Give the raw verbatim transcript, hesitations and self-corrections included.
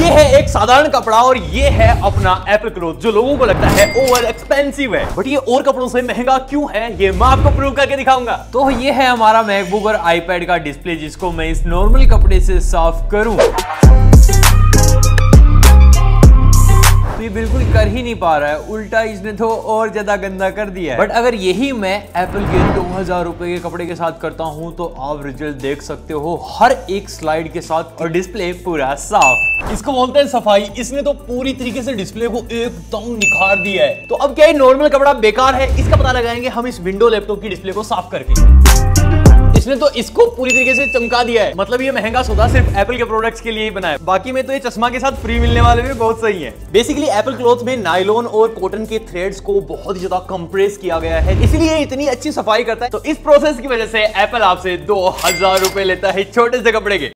है एक साधारण कपड़ा और ये है अपना एप्पल क्लॉथ, जो लोगों को लगता है ओवर एक्सपेंसिव है, बट ये और कपड़ों से महंगा क्यों है ये मैं आपको प्रूव करके दिखाऊंगा। तो ये है हमारा मैकबुक और आईपैड का डिस्प्ले, जिसको मैं इस नॉर्मल कपड़े से साफ करूं तो ये बिल्कुल कर ही नहीं पा रहा है, उल्टा इसने तो और ज्यादा गंदा कर दिया है। बट अगर यही मैं एप्पल के दो हजार रुपए के कपड़े के साथ करता हूं तो आप रिजल्ट देख सकते हो हर एक स्लाइड के साथ, और डिस्प्ले पूरा साफ। इसको बोलते हैं सफाई। इसने तो पूरी तरीके से डिस्प्ले को एकदम निखार दिया है। तो अब क्या ये नॉर्मल कपड़ा बेकार है, इसका पता लगाएंगे हम इस विंडो लैपटॉप की डिस्प्ले को साफ करके। इसने तो इसको पूरी तरीके से चमका दिया है। मतलब ये महंगा सौदा सिर्फ एप्पल के प्रोडक्ट्स के लिए ही बना है, बाकी में तो ये चश्मा के साथ फ्री मिलने वाले भी बहुत सही है। बेसिकली एप्पल क्लॉथ में नायलॉन और कॉटन के थ्रेड्स को बहुत ही ज्यादा कंप्रेस किया गया है, इसलिए इतनी अच्छी सफाई करता है। तो इस प्रोसेस की वजह से एप्पल आपसे दो हजार रुपए लेता है छोटे से कपड़े के।